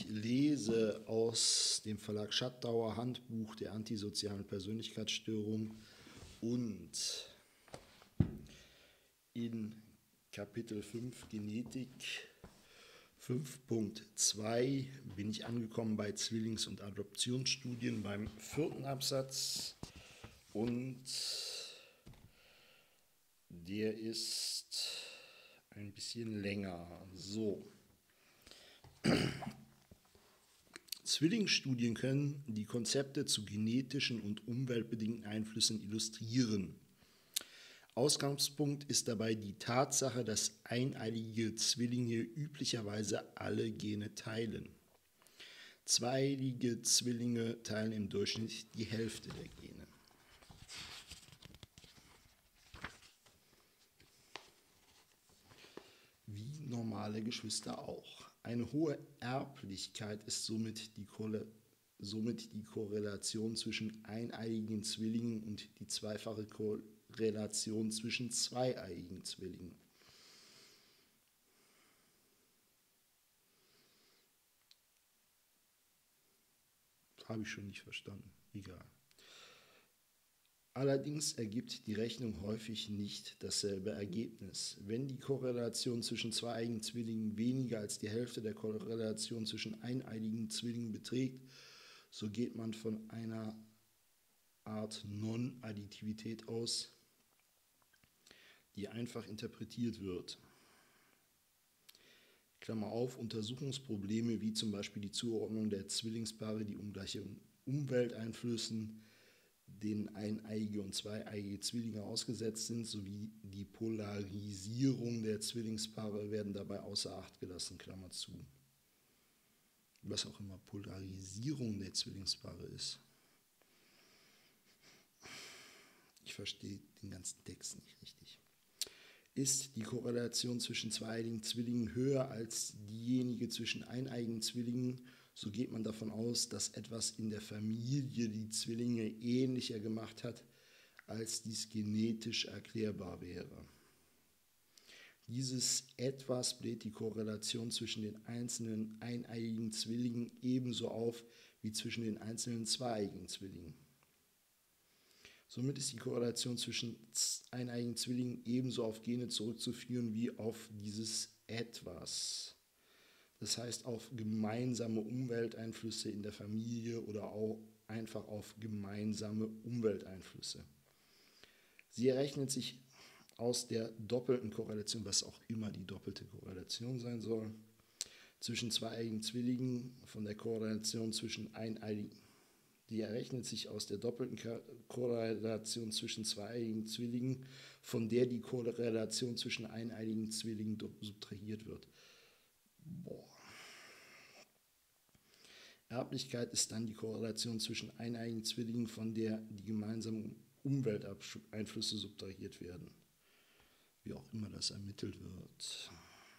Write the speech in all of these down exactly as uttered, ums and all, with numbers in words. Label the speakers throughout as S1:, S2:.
S1: lese aus dem Verlag Schattauer Handbuch der antisozialen Persönlichkeitsstörung und in Kapitel fünf Genetik fünf Punkt zwei bin ich angekommen bei Zwillings- und Adoptionsstudien beim vierten Absatz und der ist ein bisschen länger. So. Zwillingsstudien können die Konzepte zu genetischen und umweltbedingten Einflüssen illustrieren. Ausgangspunkt ist dabei die Tatsache, dass eineiige Zwillinge üblicherweise alle Gene teilen. Zweieiige Zwillinge teilen im Durchschnitt die Hälfte der Gene. Wie normale Geschwister auch. Eine hohe Erblichkeit ist somit die, somit die Korrelation zwischen eineiigen Zwillingen und die zweifache Korrelation zwischen zweieiigen Zwillingen. Das habe ich schon nicht verstanden. Egal. Allerdings ergibt die Rechnung häufig nicht dasselbe Ergebnis. Wenn die Korrelation zwischen zweieiigen Zwillingen weniger als die Hälfte der Korrelation zwischen eineiigen Zwillingen beträgt, so geht man von einer Art Non-Additivität aus, die einfach interpretiert wird. Klammer auf, Untersuchungsprobleme wie zum Beispiel die Zuordnung der Zwillingspaare, die ungleichen Umwelteinflüssen, denen eineiige und zweieiige Zwillinge ausgesetzt sind, sowie die Polarisierung der Zwillingspaare werden dabei außer Acht gelassen, Klammer zu. Was auch immer Polarisierung der Zwillingspaare ist. Ich verstehe den ganzen Text nicht richtig. Ist die Korrelation zwischen zweieiigen Zwillingen höher als diejenige zwischen eineiigen Zwillingen, so geht man davon aus, dass etwas in der Familie die Zwillinge ähnlicher gemacht hat, als dies genetisch erklärbar wäre. Dieses Etwas bläht die Korrelation zwischen den einzelnen eineiigen Zwillingen ebenso auf wie zwischen den einzelnen zweieiigen Zwillingen. Somit ist die Korrelation zwischen eineiigen Zwillingen ebenso auf Gene zurückzuführen wie auf dieses Etwas. Das heißt auf gemeinsame Umwelteinflüsse in der Familie oder auch einfach auf gemeinsame Umwelteinflüsse. Sie errechnet sich aus der doppelten Korrelation, was auch immer die doppelte Korrelation sein soll, zwischen zweieiigen Zwillingen von der Korrelation zwischen eineiigen. Die errechnet sich aus der doppelten Korrelation zwischen zweieiigen Zwillingen, von der die Korrelation zwischen eineiigen Zwillingen subtrahiert wird. Boah. Erblichkeit ist dann die Korrelation zwischen eineiigen Zwillingen, von der die gemeinsamen Umwelteinflüsse subtrahiert werden. Wie auch immer das ermittelt wird.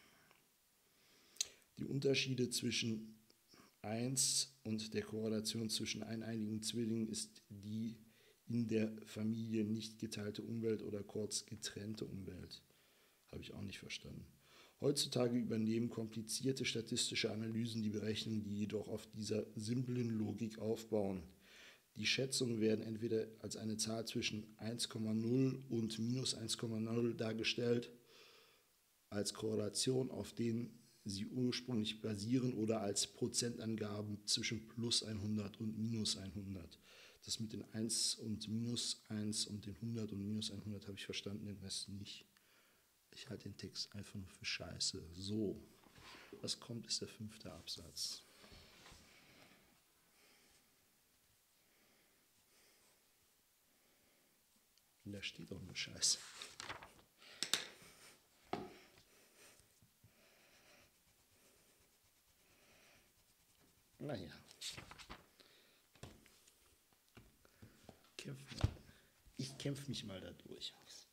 S1: Die Unterschiede zwischen eins und der Korrelation zwischen eineiigen Zwillingen ist die in der Familie nicht geteilte Umwelt oder kurz getrennte Umwelt. Habe ich auch nicht verstanden. Heutzutage übernehmen komplizierte statistische Analysen die Berechnungen, die jedoch auf dieser simplen Logik aufbauen. Die Schätzungen werden entweder als eine Zahl zwischen eins Komma null und minus eins Komma null dargestellt, als Korrelation, auf denen sie ursprünglich basieren, oder als Prozentangaben zwischen plus hundert und minus hundert. Das mit den eins und minus eins und den hundert und minus hundert habe ich verstanden, den Rest nicht. Ich halte den Text einfach nur für scheiße. So, was kommt, ist der fünfte Absatz. Und da steht auch nur Scheiße. Naja. Ich kämpfe mich mal da durch.